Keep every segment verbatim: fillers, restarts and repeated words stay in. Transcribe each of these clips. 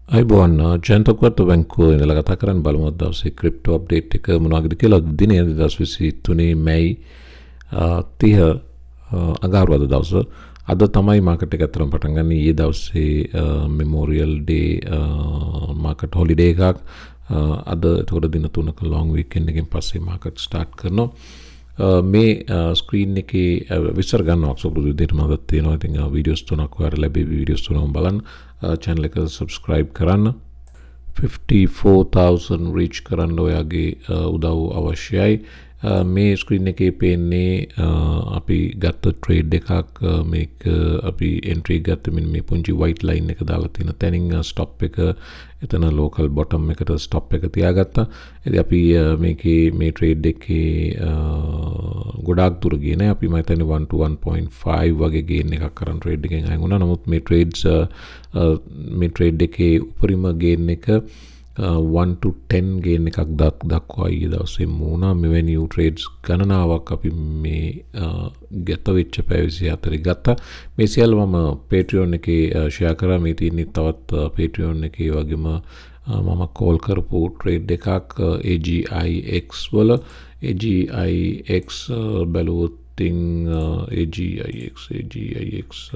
අයිබෝන් ජයන්ත උක්වත්ත බැංකුවේ ඉඳලා කතා කරන්න බලමු අද දවසේ ක්‍රිප්ටෝ අප්ඩේට් එක මොනවද කියලා. දිනේ දෙදහස් විසිතුනේ මැයි තිහ අඟහරුවාදා දවස. අද තමයි මාකට් එක අතරම පටන් ගන්න. ඊයේ දවසේ මෙමෝරියල් ඩේ මාකට් හොලිඩේ එකක්. අද ඒකට දින තුනක ලොන්ග් වීකෙන්ඩ් එකෙන් පස්සේ මාකට් ස්ටාර්ට් කරනවා. මේ ස්ක්‍රීන් එකේ විස්තර ගන්නවා සුපුරුදු විදිහට මම තියෙනවා. ඉතින් වීඩියෝස් තුනක් ඔයාලට ලැබෙවි. වීඩියෝස් තුනම බලන්න. channel එක subscribe කරන්න. fifty-four thousand reach කරන්න ඔයාගේ උදව් අවශ්‍යයි. මේ ස්ක්‍රීන් එකේ පේන්නේ අපි ගත්ත ට්‍රේඩ් එකක්. මේක අපි එන්ට්‍රි ගත්ත මෙන්න මේ පුංචි white line එක දාලා තියෙන තැනින් stop එක එතන local bottom එකට stop එක තියාගත්තා. ඉතින් අපි මේකේ මේ ට්‍රේඩ් එකේ ගොඩාක් දුර ගියේ නෑ. අපි මම හිතන්නේ one to one point five වගේ ගේන් එකක් කරන් ට්‍රේඩ් එකෙන් අයින් වුණා. නමුත් මේ ට්‍රේඩ්ස් මේ ට්‍රේඩ් එකේ උපරිම ගේන් එක one to ten ගේන් එකක් දක්වා ඊයේ දවසේ මුණා. මෙවැනි U trades ගණනාවක් අපි මේ ගත වෙච්ච පැය විසිහතරේ ගත්තා. මේ සියල්ල මම Patreon එකේ share කරා. මේ තියෙන තවත් Patreon එකේ වගේම මම කෝල් කරපු trade එකක් A G I X වල. A G I X බැලුවොත් තින් A G I X A G I X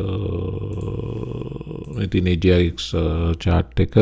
මේ තියෙන A G I X chart එක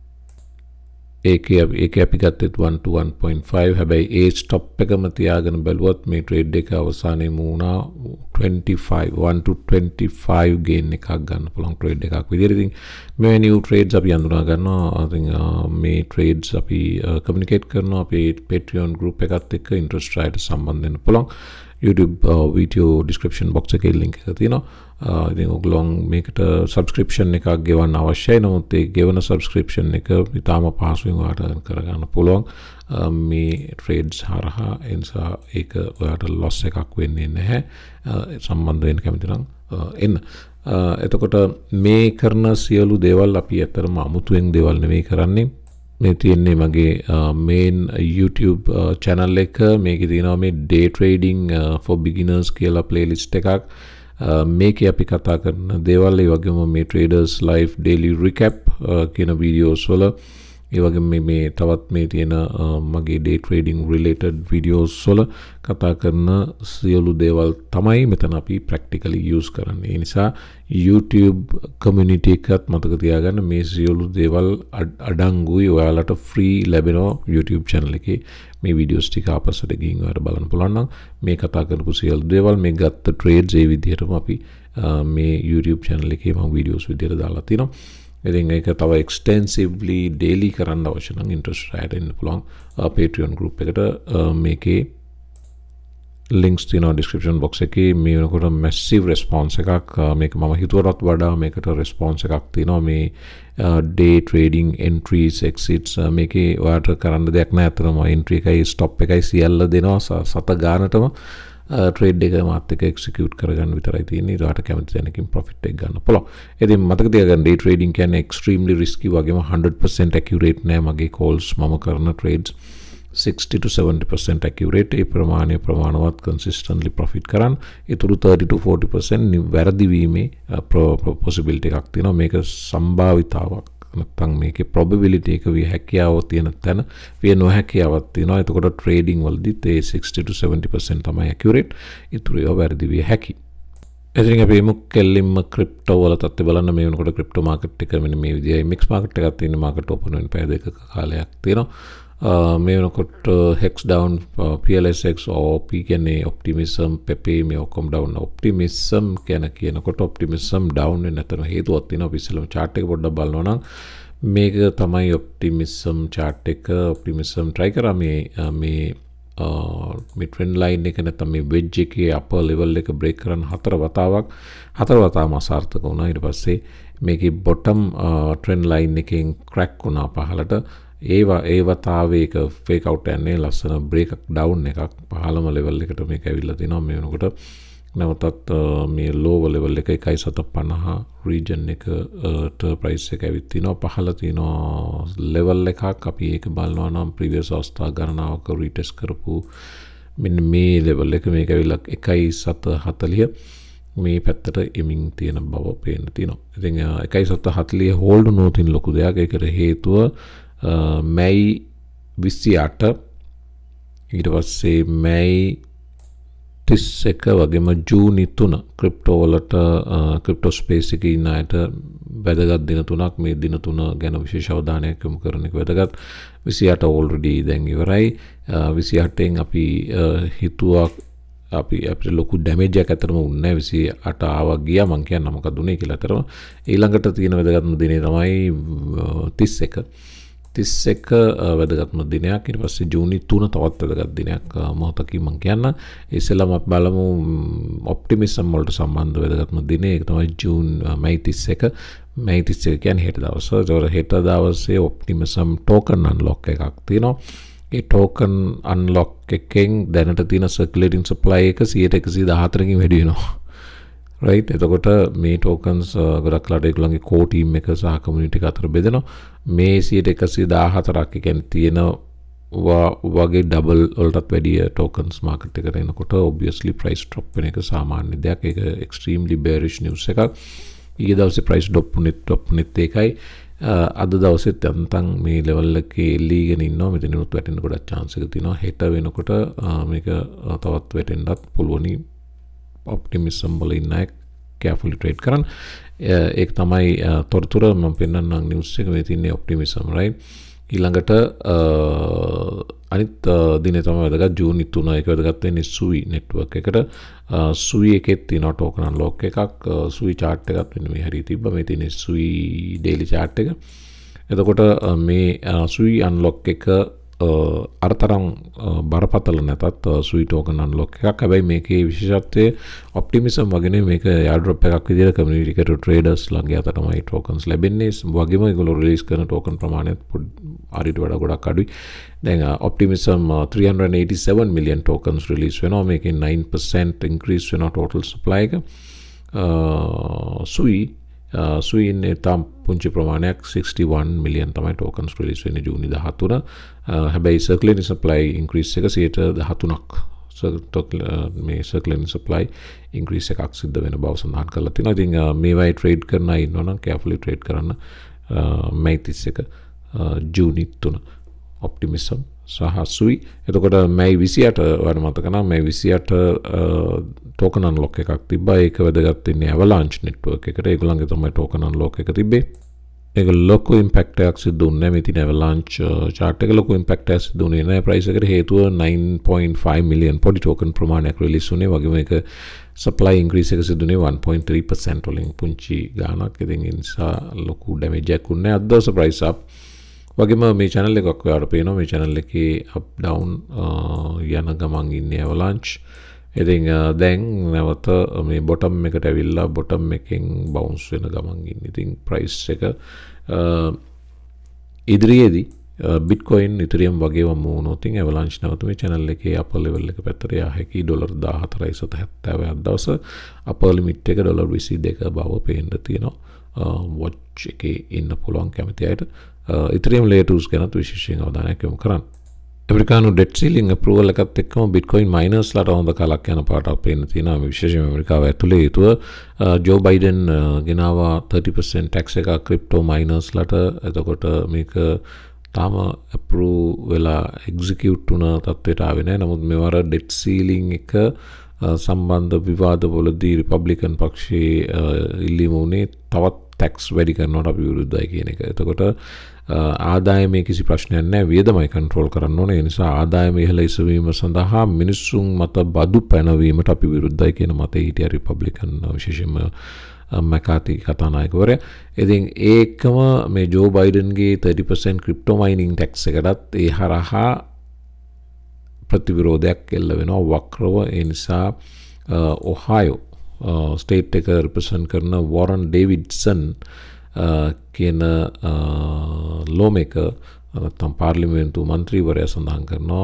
ඒකේ ඒකේ අපි ගත්තේ one to one point five. හැබැයි ඒ ස්ටොප් එකම තියාගෙන බැලුවොත් මේ ට්‍රේඩ් එක අවසානයේ මුණා twenty-five one to twenty-five gain එකක් ගන්න පුළුවන් ට්‍රේඩ් එකක් විදිහට. ඉතින් මේ new trades අපි අඳුනා ගන්නවා. ඉතින් මේ trades අපි communicate කරනවා අපේ Patreon group එකත් එක්ක. interest rate සම්බන්ධ වෙන්න පුළුවන්. YouTube video description box එකේ link එක තියෙනවා. ඉතින් ඔයගොල්ලෝ මේකට subscription එකක් ගෙවන්න අවශ්‍යයි. නමුත් ඒ ගෙවන subscription එක ඉතාම පහසුවෙන් ඔයාලට කරගන්න පුළුවන් මේ trades හරහා. ඒ නිසා ඒක ඔයාලට loss එකක් වෙන්නේ නැහැ. සම්බන්ධ වෙන්න කැමති නම් එන්න. එතකොට මේ කරන සියලු දේවල් අපි ඇත්තටම අමුතුවෙන් දේවල් නෙවෙයි කරන්නේ. මේ තියෙන්නේ මගේ main YouTube channel එක. මේකේ තියෙනවා මේ day trading for beginners කියලා playlist එකක්. මේකේ අපි කතා කරන දේවල් ඒ වගේම මේ traders live daily recap කියන videos වල ඒ වගේම මේ මේ තවත් මේ තියෙන මගේ day trading related videos වල කතා කරන සියලු දේවල් තමයි මෙතන අපි practically use කරන්නේ. ඒ නිසා YouTube community එකත් මතක තියාගන්න. මේ සියලු දේවල් අඩංගුයි. ඔයාලට free ලැබෙනවා YouTube channel එකේ. මේ videos ටික ආපස්සට ගිහින් ඔයාලට බලන්න පුළුවන් නම් මේ කතා කරපු සියලු දේවල් මේ ගත්ත trades ඒ විදිහටම අපි මේ YouTube channel එකේ මම videos විදිහට දාලා තිනවා. ඉතින් ඒක තව extensively daily කරන්න අවශ්‍ය නම් interest rate එන්න පුළුවන් Patreon group එකට. මේකේ links තියෙනවා description box එකේ. මේ වෙනකොට massive response එකක්. මේක මම හිතුවටත් වඩා මේකට response එකක් තියෙනවා. මේ day trading entries exits මේකේ ඔයාලට කරන්න දෙයක් නැහැ. අතරම entry එකයි stop එකයි සියල්ල දෙනවා සත ගානටම. trade එක මාත් එක execute කරගන්න විතරයි තියෙන්නේ. ඒකට කැමති තැනකින් profit එක ගන්න පුළුවන්. ඉතින් මතක තියාගන්න day trading කියන්නේ extremely risky වගේම one hundred percent accurate නෑ. මගේ calls මම කරන trades sixty to seventy percent accurate. ඒ ප්‍රමාණය ප්‍රමාණවත් consistently profit කරන්න. ඊටු thirty to forty percent වැරදි වීමේ possibility එකක් තියෙනවා. මේක සම්භාවිතාවක් නැත්නම් මේකේ probability එක විය හැකියාව තියෙන තැන විය නොහැකියාවක් තියෙනවා. එතකොට trading වලදීත් A sixty to seventy percent තමයි accurate. ඊටු ඒවා වැරදි විය හැකි. ඉතින් අපි මුක් කෙල්ලින්ම ක්‍රිප්ටෝ වල තත්ත්වය බලන්න. මේ වෙනකොට ක්‍රිප්ටෝ මාකට් එක මෙන්න මේ විදිහයි. මික්ස් මාකට් එකක් තියෙන. මාකට් ඕපන් වෙන පැය දෙකක කාලයක් තියෙනවා. මේ වෙනකොට hex down P L S X O P කියන්නේ Optimism Pepe මේ ඔක්කොම down. Optimism කියන කියනකොට Optimism down වෙන අතර හේතුවක් තියෙනවා. අපි ඉස්සෙල්ලාම chart එක පොඩ්ඩක් බලනවා නම් මේක තමයි Optimism chart එක. Optimism try කරා මේ මේ මේ trend line එක නැත්නම් මේ wedge එකේ upper level එක break කරන හතර වතාවක් හතර වතාවම අසාර්ථක වුණා. ඊට පස්සේ මේකේ bottom trend line එකෙන් crack වුණා පහළට. ඒවා ඒ වතාවේ එක fake out යන්නේ ලස්සන break down එකක් පහළම level එකට මේක ඇවිල්ලා තිනවා. මේ වෙනකොට නැවතත් මේ low level එක one seventy region එකට price එක ඇවිත් තිනවා. පහළ තිනවා level එකක්. අපි ඒක බලනවා නම් previous අවස්ථා ගණනාවක retest කරපු මෙන්න මේ level එක මේක ඇවිල්ලා one seventy forty. මේ පැත්තට එමින් තියෙන බව පේන්න තියෙනවා. ඉතින් එකයි සත හතලිහ හෝල්ඩ් නොතින් ලොකු දෙයක්. ඒකට හේතුව මැයි විසි අට ඊට පස්සේ මැයි තිස් එක වගේම ජූනි තුන ක්‍රිප්ටෝ වලට ක්‍රිප්ටෝ ස්පේස් එකේ ඉන්න අයට වැදගත් දින තුනක්. මේ දින තුන ගැන විශේෂ අවධානයක් යොමු කරන එක වැදගත්. විසි අට already දැන් ඉවරයි. විසි අටෙන් අපි හිතුවා අපි අපිට ලොකු ඩැමේජ් එකක් අතරම වුණේ නැහැ. විසි අට ආවා ගියා මං කියන්න මොකද උනේ කියලා අතරම. ඊළඟට තියෙන වැදගත්ම දිනේ තමයි තිස් එක. තිස් එක වැදගත්ම දිනයක්. ඊට පස්සේ ජූනි තුන තවත් වැදගත් දිනයක් මොහොතකින් මම කියන්න. ඉස්සෙල්ලාම අපි බලමු ඔප්ටිමිසම් වලට සම්බන්ධ වැදගත්ම දිනේ. ඒක තමයි ජූන් මැයි තිස් එක. මැයි තිස් එක කියන්නේ හෙට දවස. ඒතකොට හෙට දවසේ ඔප්ටිමිසම් ටෝකන් අන්ලොක් එකක් තියෙනවා. ඒ ටෝකන් අන්ලොක් එකෙන් දැනට තියෙන සර්කියුලේටින් සප්ලයි එක සියයට එකසිය දහහතරකින් වැඩි වෙනවා. right එතකොට මේ tokens ගොඩක් ලාට ඒගොල්ලන්ගේ core team එක සහ community එක අතර බෙදෙනවා. මේ සියයට එකසිය දහහතරක් කියන්නේ තියෙන වගේ double වලටත් වැඩි tokens market එකට එනකොට obviously price drop වෙන එක සාමාන්‍ය දෙයක්. ඒක extremely bearish news එකක්. ඊයේ දවසේ price drop උනෙත් drop උනෙත් ඒකයි. අද දවසෙත් යන්තම් මේ level එකේ එල්ලීගෙන ඉන්නවා. මෙතනිනුත් වැටෙන්න ගොඩක් chance එක තියෙනවා. හෙට වෙනකොට මේක තවත් වැටෙන්නත් පුළුවනි. Optimism වල ඉන්න අය carefully trade කරන්න. ඒක තමයි තොරතුර මම පෙන්නන්නම් news එක මේ තියෙන්නේ Optimism right. ඊළඟට අනිත් දිනේ තමයි වැදගත් ජූනි තුන එක වැදගත් වෙන්නේ සුයි network එකට. සුයි එකෙත් තියෙනවා token unlock එකක්. සුයි chart එකත් මෙන්න මේ හරිය තිබ්බා. මේ තියෙන්නේ සුයි daily chart එක. එතකොට මේ සුයි unlock එක අරතරම් බරපතල නැතත් සුයි token unlock එකක්. හැබැයි මේකේ විශේෂත්වය Optimism වගේ මේක airdrop එකක් විදිහට community එකට traders ළඟ යත තමයි tokens ලැබෙන්නේ. වගේම ඒගොල්ලෝ release කරන token ප්‍රමාණයත් අරිට වඩා ගොඩක් අඩුයි. දැන් Optimism three hundred eighty-seven million tokens release වෙනවා. මේකෙන් nine percent increase වෙනවා total supply එක. සුයි සුයි ඉන්නේ තාම පුංචි ප්‍රමාණයක් sixty-one million තමයි tokens release වෙන්නේ ජූනි දහතුන. හැබැයි circulating supply increase එක සියයට දහතුනක් මේ circulating supply increase එකක් සිද්ධ වෙන බව සඳහන් කරලා තියෙනවා. ඉතින් මේවයි trade කරන අය ඉන්නවා නම් carefully trade කරන්න. මැයි තිස් එක ජූනි තුන Optimism සහ සුයි. එතකොට මැයි විසි අට වඩ මතක නම් මැයි විසි අට token unlock එකක් තිබ්බා. ඒක වැදගත් වෙන්නේ Avalanche network එකට. ඒගොල්ලන්ගේ තමයි token unlock එක තිබ්බේ. ඒක ලොකු impact එකක් සිද්ධ වුණේ නැහැ. මේ තියෙන Avalanche chart එක ලොකු impact එකක් සිද්ධ වුණේ නැහැ. price එකට හේතුව nine point five million පොඩි token ප්‍රමාණයක් release වුණේ. වගේම ඒක supply increase එක සිද්ධ වුණේ one point three percent වලින් පුංචි ගාණක්. ඉතින් ඒ නිසා ලොකු damage එකක් වුණේ නැහැ. අද දවසේ price up වගේම මේ channel එකක් ඔයාලට පේනවා. මේ channel එකේ up down යන ගමන් ඉන්නේ Avalanche. ඉතින් දැන් නැවත මේ bottom එකට ඇවිල්ලා bottom එකෙන් bounce වෙන ගමන් ඉන්නේ. ඉතින් price එක ඉදිරියේදී Bitcoin Ethereum වගේම වුණොත් ඉතින් Avalanche නැවත මේ channel එකේ upper level එක පැත්තට යා හැකි. ඩොලර් දාහතරයි සතහැත්තෑව දවස upper limit එක ඩොලර් විසි දෙක බව පේන්න තියෙනවා. watch එකේ ඉන්න පුළුවන් කැමති අයට Ethereum layer twos ගැනත් විශේෂයෙන් අවධානයක් යොමු කරන්න. ඇමරිකානු debt ceiling approval එකත් එක්කම Bitcoin miners ලාට හොඳ කලක් යන පාටක් පේන්න තියෙනවා. විශේෂයෙන්ම ඇමරිකාව ඇතුලේ හේතුව ජෝ බයිඩන් ගෙනාවා thirty percent tax එක crypto miners ලාට. එතකොට මේක තාම approve වෙලා execute වුණ තත්ත්වයට ආවේ නැහැ. නමුත් මෙවර debt ceiling එක සම්බන්ධ විවාදවලදී රිපබ්ලිකන් පක්ෂයේ ඉල්ලීම වුණේ තවත් tax වැඩි කරනවට අපි විරුද්ධයි කියන එක. එතකොට ආදායමේ කිසි ප්‍රශ්නයක් නැහැ. වියදමයි control කරන්න ඕනේ. ඒ නිසා ආදායම ඉහළ ඉසවීම සඳහා මිනිසුන් මත බදු පැනවීමට අපි විරුද්ධයි කියන මතය හිටියා රිපබ්ලිකන් විශේෂයෙන්ම මැකාති කතානායකවරයා. ඉතින් ඒකම මේ ජෝ බයිඩන්ගේ thirty percent crypto mining tax එකටත් ඒ හරහා ප්‍රතිවිරෝධයක් එල්ල වෙනවා වක්‍රව. ඒ නිසා ඔහායෝ ස්ටේට් එක රිප්‍රසන්ට් කරන වොරන් ඩේවිඩ්සන් කියන ලෝමේකර් නැත්නම් පාර්ලිමේන්තු මන්ත්‍රීවරයා සඳහන් කරනවා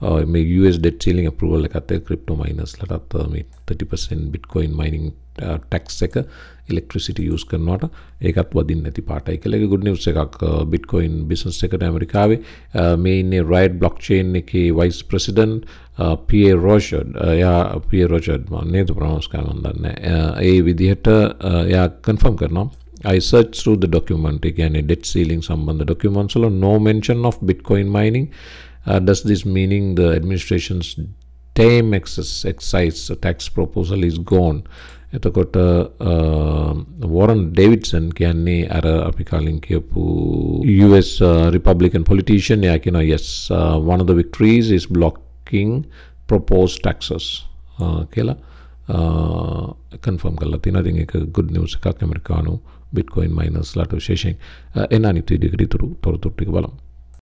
මේ U S debt ceiling approval එකත් එක්ක crypto miners ලටත් මේ thirty percent bitcoin mining tax එක electricity use කරනවට ඒකත් වදින්න නැති පාටයි කියලා. ඒක good news එකක් bitcoin business එකට ඇමරිකාවේ. මේ ඉන්නේ Riot blockchain එකේ vice president Pierre Rochard. එයා Pierre Rochard මම නේද pronounce කරන්න දන්නේ නැහැ. ඒ විදිහට එයා confirm කරනවා. I searched through the document again a debt ceiling සම්බන්ධ documents වල no mention of bitcoin mining. Uh, does this meaning the administration's tame excess excise tax proposal is gone? එතකොට වොරන් ඩේවිඩ්සන් කියන්නේ අර අපි කලින් කියපු U S uh, Republican politician එයා කියනවා yes uh, one of the victories is blocking proposed taxes uh, කියලා confirm කරලා තියෙනවා. ඉතින් ඒක good news එකක් ඇමරිකානු bitcoin miners ලාට විශේෂයෙන් එන අනිත් වීඩියෝ එකට තොරතුරු ටික බලමු.